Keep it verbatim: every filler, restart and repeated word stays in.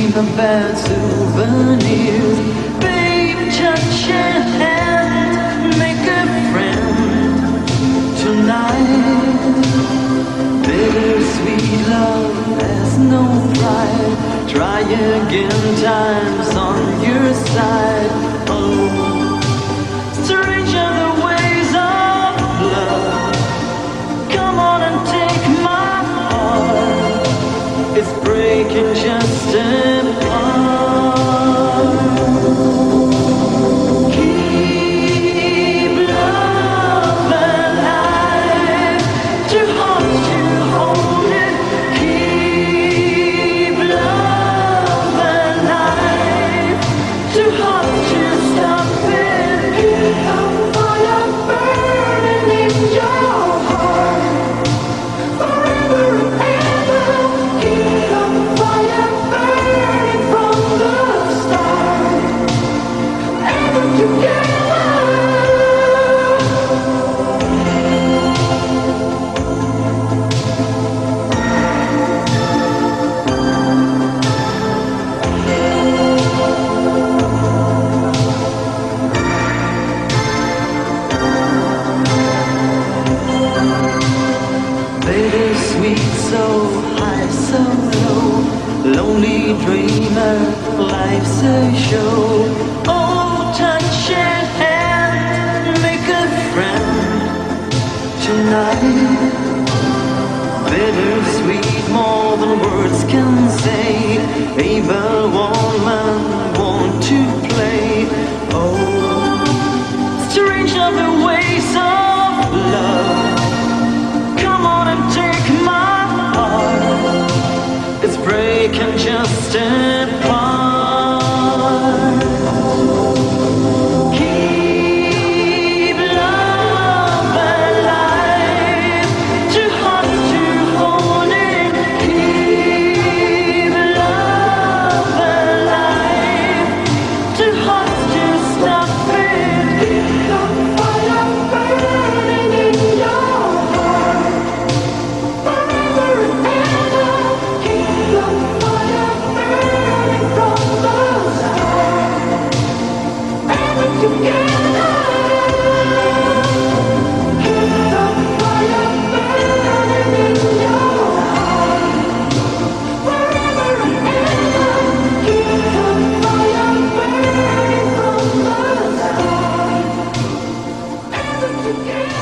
a bad souvenirs. Babe, touch your hand, make a friend tonight. Bittersweet love has no pride. Try again, time's on your side. Oh, strange are the ways of love. Come on and take my heart. It's breaking just apart. Keep love alive. Too hard to hold it. Keep love alive. Too hard to stop it. Keep a fire burning in your heart. Forever and ever. Keep a fire burning from the start. Ever together. Bittersweet, so high, so low. Lonely dreamer, life's a show. Oh, touch your hand, make a friend tonight. Bittersweet, more than words can say. Able woman, want to play. Oh, strange are the ways of love. Come on and take my heart. It's breaking just apart. Keep love alive. Too hard to hold it. Keep love alive. Too hard to stop it. Keep the fire burning in your heart. Forever and ever. Keep the fire burning from the start. Ever together. Keep the fire burning in your heart. Forever and ever. Keep the fire burning from the start. Ever together.